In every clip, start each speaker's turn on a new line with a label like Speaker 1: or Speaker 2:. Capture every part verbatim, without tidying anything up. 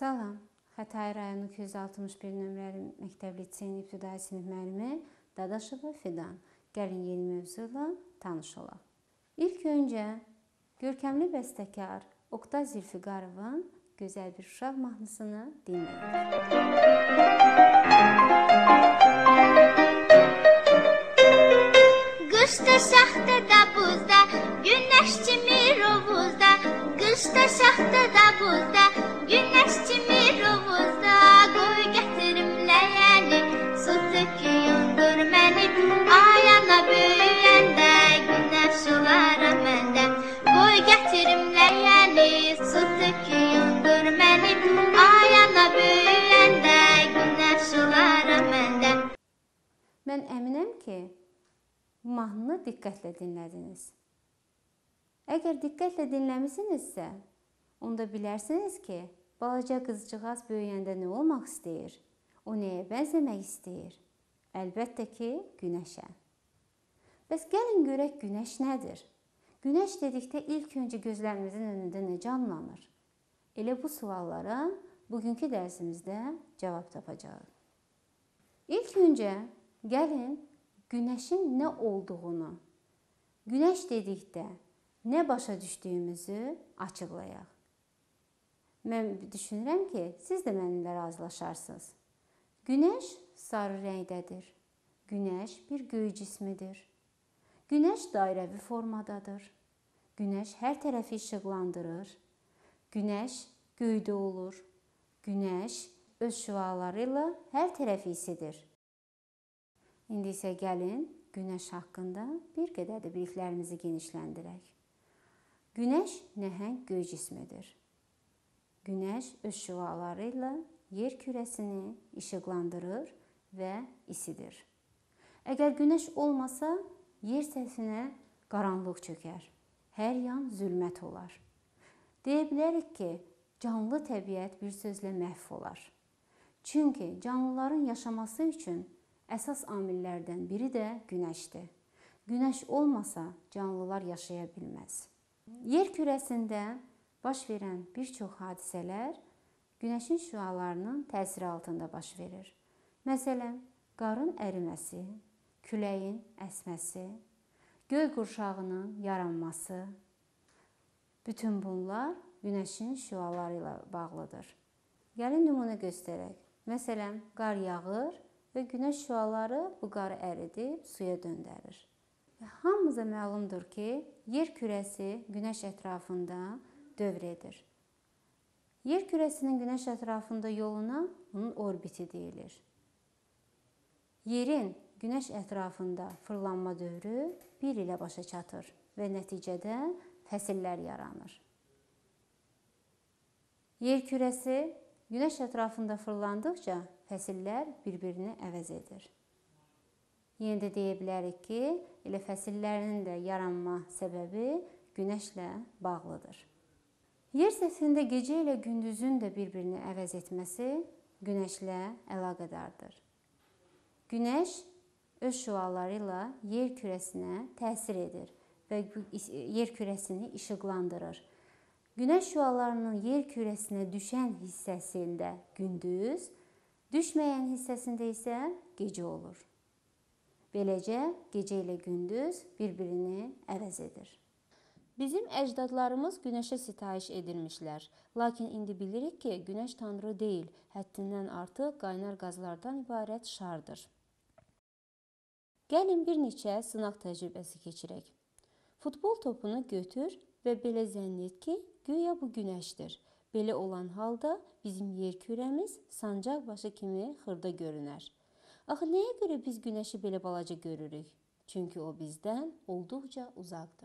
Speaker 1: Salam, Xətai rayonu iki yüz altmış bir nömrəli məktəb liseyinin ibtidai sinif müəllimi Dadaşova Fidan. Gəlin yeni mövzuyla tanış olaq. İlk öncə görkəmli bəstəkar Oqtay Zülfiqarovun gözəl bir uşaq mahnısını dinləyək.
Speaker 2: Qışda şaxta da buzda, günəş çimir rovuzda. Qışda şaxta da buzda, günəş çimir rovuzda. Qoy gətirim ləyəni, su töküyündür məni. Ay ana böyüyəndə, günəş olaram məndə. Qoy gətirim ləyəni, su töküyündür məni. Ay ana böyüyəndə, günəş olaram məndə.
Speaker 1: Mən əminəm ki, bu mahnını diqqətlə dinlədiniz. Əgər diqqətlə dinləmisinizsə, onda bilərsiniz ki, balaca qızcığaz böyüyəndə nə olmaq istəyir? O nəyə bənzəmək istəyir? Əlbəttə ki, günəşə. Bəs gəlin görək günəş nədir? Günəş dedikdə ilk öncə gözlərimizin önündə nə canlanır? Elə bu suallara bugünkü dərsimizdə cavab tapacağıq. İlk öncə gəlin günəşin nə olduğunu, günəş dedikdə nə başa düşdüyümüzü açıqlayaq. Mən düşünürəm ki, siz də mənimlə razılaşarsınız. Günəş sarı rəngdədir. Günəş bir göy cismidir. Günəş dairəvi formadadır. Günəş hər tərəfi işıqlandırır. Günəş göydə olur. Günəş öz şüaları ilə hər tərəfi isidir. İndi isə gəlin günəş haqqında bir qədər də biliklərimizi genişləndirək. Günəş nəhəng göy cismidir. Günəş öz şüaları ilə yer kürəsini işıqlandırır və isidir. Əgər günəş olmasa, yer səthinə qaranlıq çökər. Hər yan zülmət olar. Deyə bilərik ki, canlı təbiət bir sözlə məhv olar. Çünki canlıların yaşaması üçün əsas amillərdən biri də günəşdir. Günəş olmasa canlılar yaşaya bilməz. Yer kürəsində baş verən bir çox hadisələr günəşin şüalarının təsiri altında baş verir. Məsələn, qarın əriməsi, küləyin əsməsi, göy qurşağının yaranması. Bütün bunlar günəşin şüaları ilə bağlıdır. Gəlin nümunə göstərək. Məsələn, qar yağır və günəş şüaları bu qarı əridib suya döndərir. Hamımıza məlumdur ki, yer kürəsi günəş ətrafında dövr edir. Yer kürəsinin günəş ətrafında yoluna onun orbiti deyilir. Yerin günəş ətrafında fırlanma dövrü bir ilə başa çatır və nəticədə fəsillər yaranır. Yer kürəsi günəş ətrafında fırlandıqca fəsillər bir-birini əvəz edir. Yenə də deyə bilərik ki, elə fəsillərin də yaranma səbəbi günəşlə bağlıdır. Yer səthində gecə ilə gündüzün də bir-birini əvəz etməsi günəşlə əlaqədardır. Günəş öz şüaları ilə yer kürəsinə təsir edir və yer kürəsini işıqlandırır. Günəş şüalarının yer kürəsinə düşən hissəsində gündüz, düşməyən hissəsində isə gecə olur. Beləcə, gecə ilə gündüz bir-birini əvəz edir. Bizim əcdadlarımız günəşə sitayiş edilmişlər. Lakin indi bilirik ki, günəş tanrı deyil, həddindən artıq qaynar qazlardan ibarət şardır. Gəlin bir neçə sınaq təcrübəsi keçirək. Futbol topunu götür və belə zənn et ki, güya bu günəşdir. Belə olan halda bizim yer kürəmiz sancaq başı kimi xırda görünər. Axı nəyə görə biz günəşi belə balaca görürük? Çünki o bizdən olduqca uzaqdır.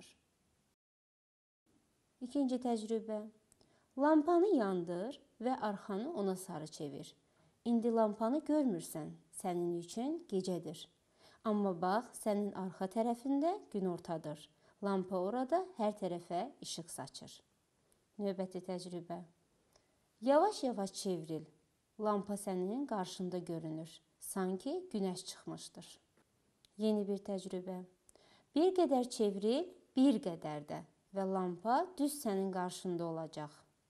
Speaker 1: İkinci təcrübə. Lampanı yandır və arxanı ona sarı çevir. İndi lampanı görmürsən, sənin üçün gecədir. Amma bax, sənin arxa tərəfində günortadır. Lampa orada hər tərəfə işıq saçır. Növbəti təcrübə. Yavaş-yavaş çevril. Lampa sənin qarşında görünür. Sanki günəş çıxmışdır. Yeni bir təcrübə. Bir qədər çevril, bir qədər də və lampa düz sənin qarşında olacaq.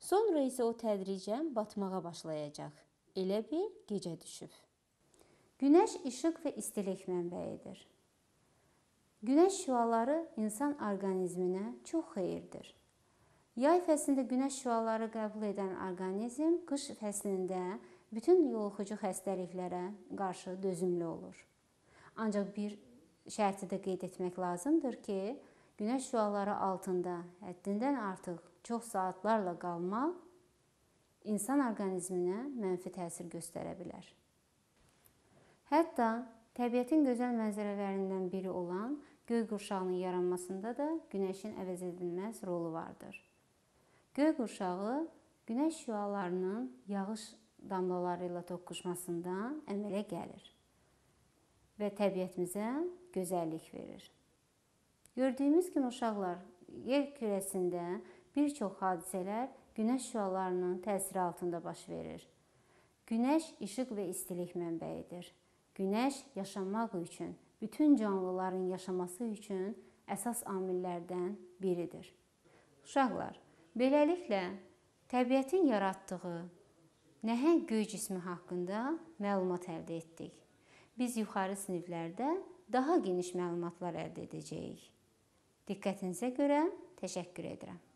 Speaker 1: Sonra isə o tədricən batmağa başlayacaq. Elə bil gecə düşüb. Günəş işıq və istilik mənbəyidir. Günəş şüaları insan orqanizminə çox xeyirdir. Yay fəslində günəş şüaları qəbul edən orqanizm qış fəslində bütün yoluxucu xəstəliklərə qarşı dözümlü olur. Ancaq bir şərti də qeyd etmək lazımdır ki, günəş şüaları altında həddindən artıq çox saatlarla qalmaq insan orqanizminə mənfi təsir göstərə bilər. Hətta təbiətin gözəl mənzərələrindən biri olan göy qurşağının yaranmasında da günəşin əvəz edilməz rolu vardır. Göy qurşağı günəş şüalarının yağış damlaları ilə toqquşmasında əmələ gəlir və təbiətimizə gözəllik verir. Gördüyümüz kimi uşaqlar, yer kürəsində bir çox hadisələr günəş şüalarının təsiri altında baş verir. Günəş işıq və istilik mənbəyidir. Günəş yaşamaq üçün, bütün canlıların yaşaması üçün əsas amillərdən biridir. Uşaqlar, beləliklə təbiətin yaratdığı nəhəng göy cismi haqqında məlumat əldə etdik. Biz yuxarı siniflərdə daha geniş məlumatlar əldə edəcəyik. Diqqətinizə görə təşəkkür edirəm.